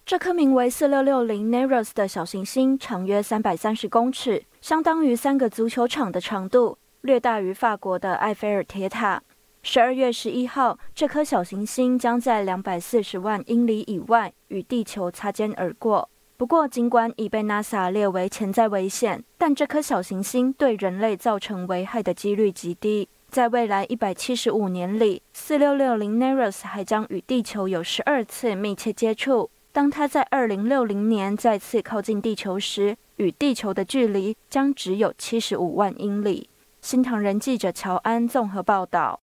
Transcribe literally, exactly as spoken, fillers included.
这颗名为四六六零 Neros 的小行星长约三百三十公尺，相当于三个足球场的长度，略大于法国的埃菲尔铁塔。十二月十一号，这颗小行星将在两百四十万英里以外与地球擦肩而过。不过，尽管已被 NASA 列为潜在危险，但这颗小行星对人类造成危害的几率极低。在未来一百七十五年里，四六六零 Neros 还将与地球有十二次密切接触。当它在二零六零年再次靠近地球时，与地球的距离将只有七十五万英里。新唐人记者乔安综合报道。